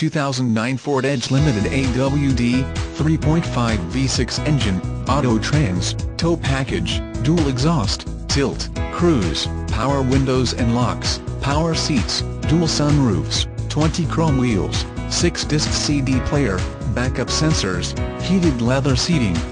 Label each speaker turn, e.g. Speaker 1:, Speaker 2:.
Speaker 1: 2009 Ford Edge Limited AWD, 3.5 V6 engine, auto trans, tow package, dual exhaust, tilt, cruise, power windows and locks, power seats, dual sunroofs, 20 chrome wheels, 6-disc CD player, backup sensors, heated leather seating.